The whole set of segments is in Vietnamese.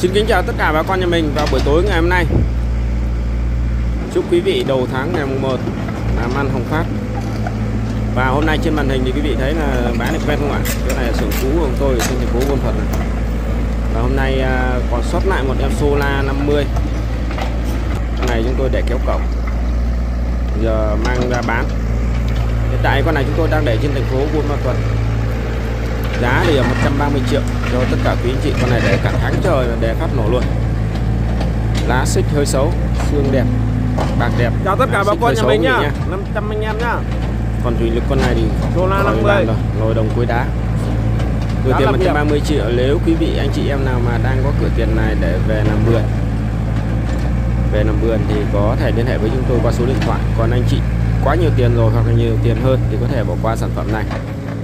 Xin kính chào tất cả bà con nhà mình vào buổi tối ngày hôm nay. Chúc quý vị đầu tháng ngày mùng 1 làm ăn hồng phát. Và hôm nay trên màn hình thì quý vị thấy là bán được quen không ạ? Chỗ này là xưởng cũ của tôi trên thành phố Buôn Ma Thuột này. Và hôm nay còn sót lại một em Sola 50. Con này chúng tôi để kéo cổng, giờ mang ra bán. Hiện tại con này chúng tôi đang để trên thành phố Buôn Ma Thuột. Giá thì là 130 triệu cho tất cả quý anh chị. Con này để cả tháng trời là để phát nổ luôn. Lá xích hơi xấu, xương đẹp, bạc đẹp. Chào tất cả bà con nhà mình nhá. 500 anh em nhá. Còn thủy lực con này thì Sola 50 rồi, lồi đồng cuối đá. Gửi tiền 130 triệu nếu quý vị anh chị em nào mà đang có cửa tiền này để về làm vườn. Về làm vườn thì có thể liên hệ với chúng tôi qua số điện thoại. Còn anh chị quá nhiều tiền rồi hoặc là nhiều tiền hơn thì có thể bỏ qua sản phẩm này.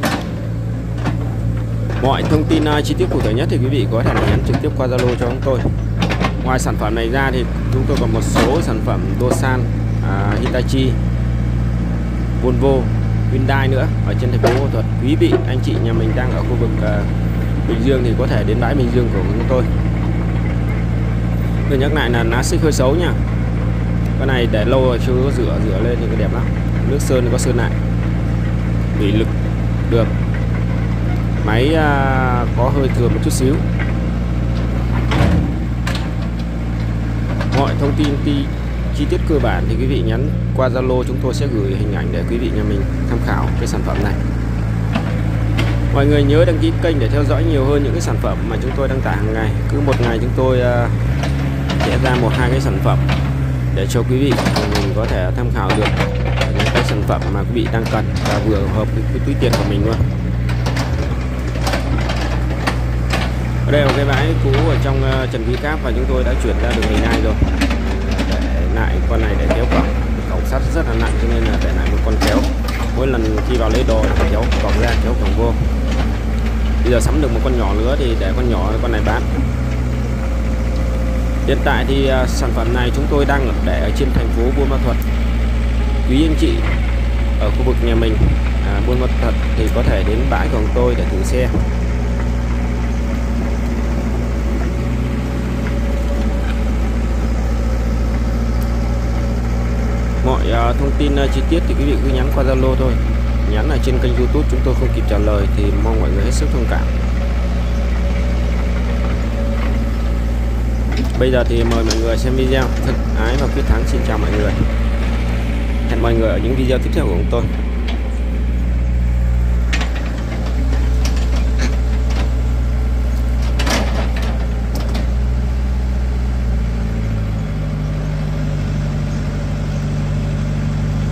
Mọi thông tin chi tiết cụ thể nhất thì quý vị có thể nhắn trực tiếp qua Zalo cho chúng tôi. Ngoài sản phẩm này ra thì chúng tôi còn một số sản phẩm Dosan, Hitachi, Volvo, Hyundai nữa ở trên thành phố Buôn Ma Thuột. Quý vị anh chị nhà mình đang ở khu vực Bình Dương thì có thể đến bãi Bình Dương của chúng tôi. Tôi nhắc lại là lá xích hơi xấu nha. Cái này để lâu rồi chưa có rửa lên thì cái đẹp lắm. Nước sơn có sơn lại. Thủy lực được. Máy có hơi thừa một chút xíu. Mọi thông tin chi tiết cơ bản thì quý vị nhắn qua Zalo, chúng tôi sẽ gửi hình ảnh để quý vị nhà mình tham khảo cái sản phẩm này. Mọi người nhớ đăng ký kênh để theo dõi nhiều hơn những cái sản phẩm mà chúng tôi đăng tải hàng ngày. Cứ một ngày chúng tôi sẽ ra 1-2 cái sản phẩm để cho quý vị mình có thể tham khảo được những cái sản phẩm mà quý vị đang cần và vừa hợp với cái túi tiền của mình luôn. Ở đây là cái bãi cũ ở trong Trần Quý Cáp và chúng tôi đã chuyển ra đường 12 rồi. Để lại con này để kéo cổng. Cổng sắt rất là nặng cho nên là để lại một con kéo. Mỗi lần khi vào lấy đồ thì kéo cổng ra, kéo cổng vô. Bây giờ sắm được một con nhỏ nữa thì để con này bán. Hiện tại thì sản phẩm này chúng tôi đang để ở trên thành phố Buôn Ma Thuột. Quý anh chị ở khu vực nhà mình Buôn Ma Thuột thì có thể đến bãi của tôi để thử xe. Mọi thông tin chi tiết thì quý vị cứ nhắn qua Zalo thôi. Nhắn ở trên kênh YouTube chúng tôi không kịp trả lời thì mong mọi người hết sức thông cảm. Bây giờ thì mời mọi người xem video. Thân ái và quyết thắng xin chào mọi người. Hẹn mọi người ở những video tiếp theo của chúng tôi.